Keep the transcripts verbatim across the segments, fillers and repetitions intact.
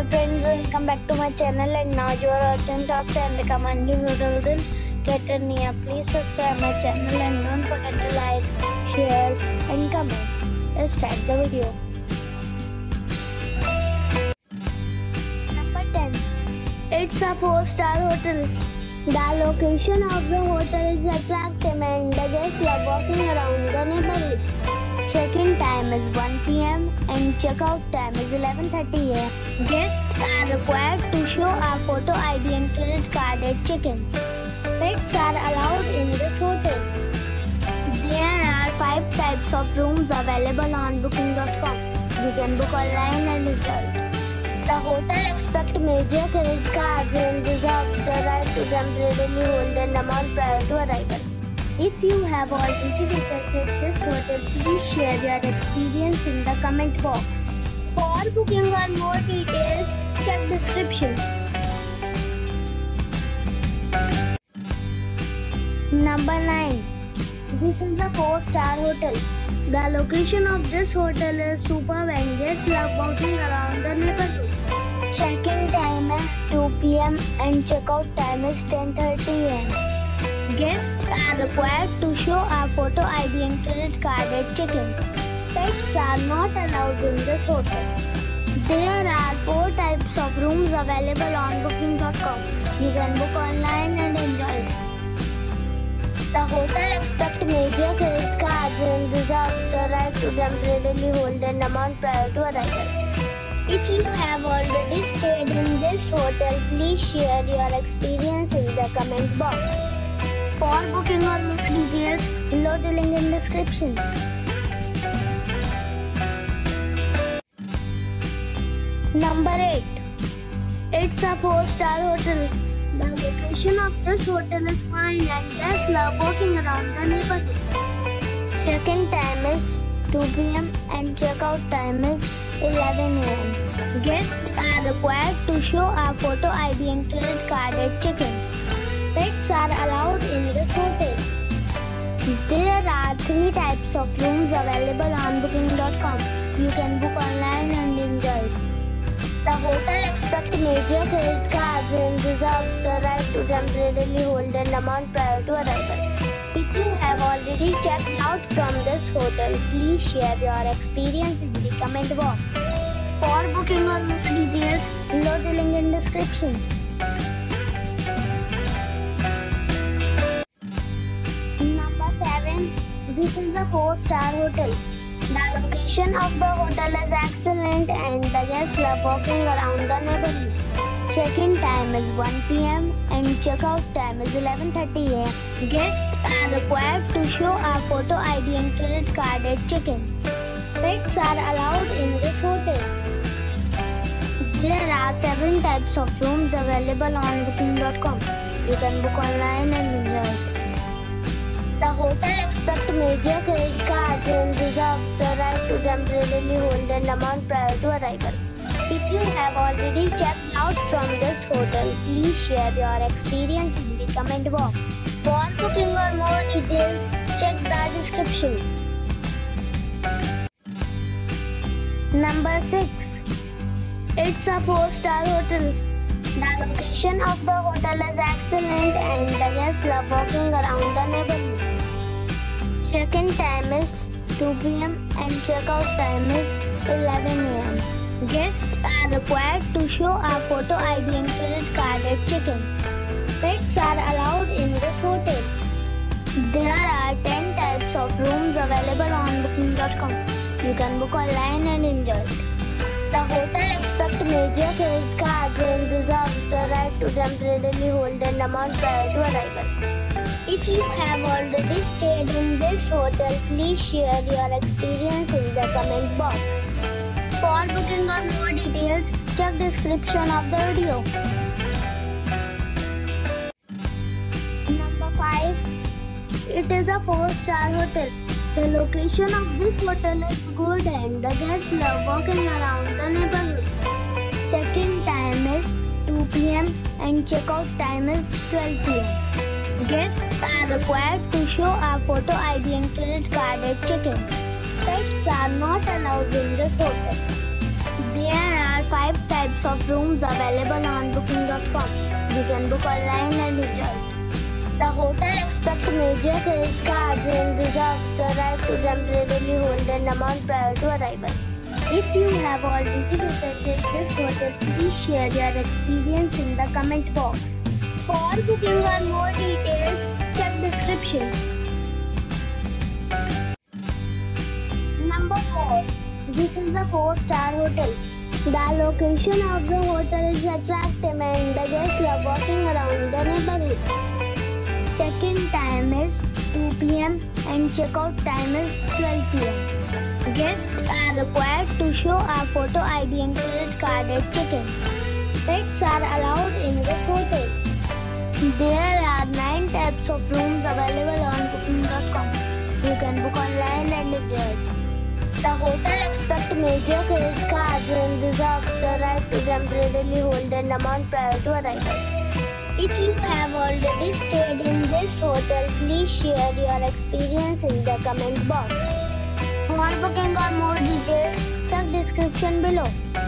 friends, welcome back to my channel, and now you are watching top ten recommended hotels in Catania. Please subscribe my channel and don't forget to like, share and comment. Let's start the video. Number ten. It's a four star hotel. The location of the hotel is attractive and the guests love walking around the neighborhood. Check-in time is one p m and check-out time is eleven thirty a m Guests are required to show a photo I D and credit card at check-in. Pets are allowed in this hotel. There are five types of rooms available on booking dot com. You can book online and enjoy it. The hotel expects major credit cards and reserves the right to temporarily hold an amount prior to arrival. If you have already visited this hotel, please share your experience in the comment box. For booking or more details, check description. Number nine. This is a four star hotel. The location of this hotel is superb and guests love walking around the neighborhood. Check-in time is two p m and check-out time is ten thirty a m Guests are required to show a photo I D and credit card at check-in. Pets are not allowed in this hotel. There are four types of rooms available on booking dot com. You can book online and enjoy it. The hotel expects major credit cards and reserves the right to temporarily hold an amount prior to arrival. If you have already stayed in this hotel, please share your experience in the comment box. For booking or more details, below the link in description. Number eight. It's a four star hotel. The location of this hotel is fine and guests love walking around the neighborhood. Check-in time is two p m and check-out time is eleven a m Guests are required to show a photo I D and credit card at check-in. Pets are allowed in this hotel. There are three types of rooms available on booking dot com. You can book online and enjoy it. The hotel expects major credit cards and reserves the right to temporarily hold an amount prior to arrival. If you have already checked out from this hotel, please share your experience in the comment box. For booking or more details, below the link in description. Number seven. This is a four star hotel. The location of the hotel is excellent and the guests love walking around the neighborhood. Check-in time is one p m and check-out time is eleven thirty a m Guests are required to show a photo I D and credit card at check-in. Pets are allowed in this hotel. There are seven types of rooms available on booking dot com. You can book online and enjoy it. The hotel expects major credit cards and reserves the right to temporarily hold an amount prior to arrival. If you have already checked out from this hotel, please share your experience in the comment box. For booking or more details, check the description. Number six. It's a four star hotel. The location of the hotel is excellent and the guests love walking around the neighborhood. Check-in time is two p m and check-out time is eleven a m Guests are required to show a photo I D and credit card at check-in. Pets are allowed in this hotel. There are ten types of rooms available on booking dot com. You can book online and enjoy it. The hotel expects major credit cards and reserves the right to temporarily hold an amount prior to arrival. If you have already stayed in this hotel, please share your experience in the comment box. For booking or more details, check description of the video. Number five. It is a four star hotel. The location of this hotel is good and the guests love walking around the neighborhood. Check-in time is two p m and check-out time is twelve p m Guests are required to show a photo I D and credit card at check-in. Pets are not allowed in this hotel. There are five types of of rooms available on booking dot com. You can book online and enjoy it. The hotel expects major credit cards and reserves the right to temporarily hold an amount prior to arrival. If you have already visited this hotel, please share your experience in the comment box. For booking or more details, check description. Number four. This is a four-star hotel. The location of the hotel is attractive and the guests love walking around the neighborhood. Check-in time is two p m and check-out time is twelve p m Guests are required to show a photo I D and credit card at check-in. Pets are allowed in this hotel. There are nine types of rooms available on booking dot com. You can book online and enjoy it. The hotel expects major credit cards and reserves the right to temporarily hold an amount prior to arrival. If you have already stayed in this hotel, please share your experience in the comment box. For booking or more details, check description below.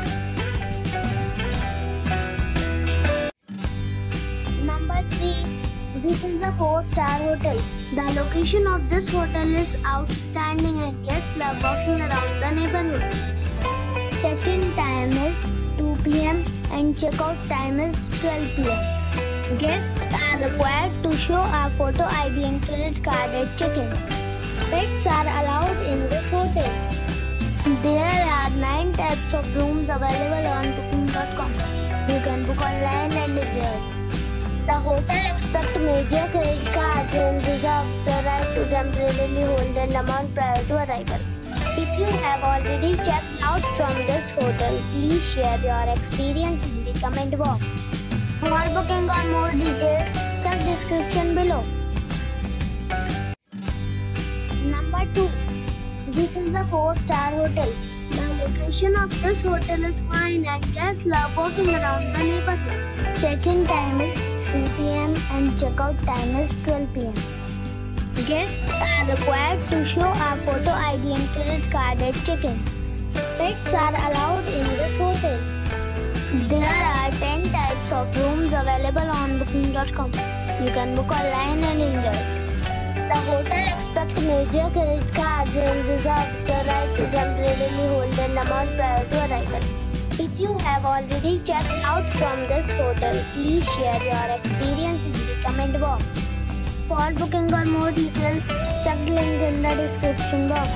Number three. This is a four-star hotel. The location of this hotel is outstanding and guests love walking around the neighborhood. Check-in time is two p m and check-out time is twelve p m Guests are required to show a photo I D and credit card at check-in. Pets are allowed in this hotel. There are nine types of rooms available on booking dot com. You can book online and enjoy it. The hotel expects major credit cards and reserves the right to temporarily hold an amount prior to arrival. If you have already checked out from this hotel, please share your experience in the comment box. For booking or more details, check description below. Number two. This is a four-star hotel. The location of this hotel is fine and guests love walking around the neighborhood. Check-in time is three p m and check-out time is twelve p m Guests are required to show a photo I D and credit card at check-in. Pets are allowed in this hotel. There are ten types of rooms available on booking dot com. You can book online and enjoy it. The hotel expects major credit cards and reserves the right to temporarily hold an amount prior to arrival. If you have already checked out from this hotel, please share your experience in the comment box. For booking or more details, check the link in the description box.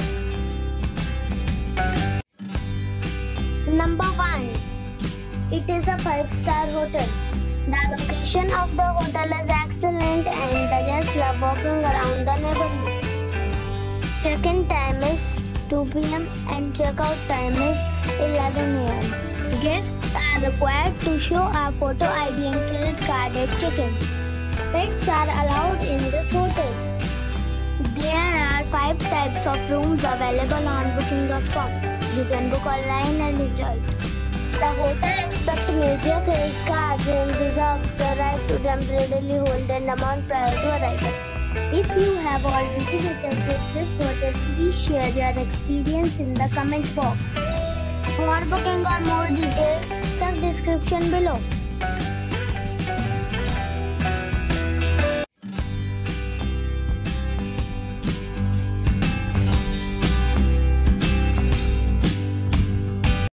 Number one. It is a five-star hotel. The location of the hotel is excellent and the guests love walking around the neighborhood. Check-in time is two p m and check-out time is eleven a m Guests are required to show a photo I D and credit card at check-in. Pets are allowed in this hotel. There are five types of rooms available on booking dot com. You can book online and enjoy it. The hotel expects major credit cards and reserves the right to temporarily hold an amount prior to arrival. If you have already visited this hotel, please share your experience in the comment box. For booking or more details, check description below.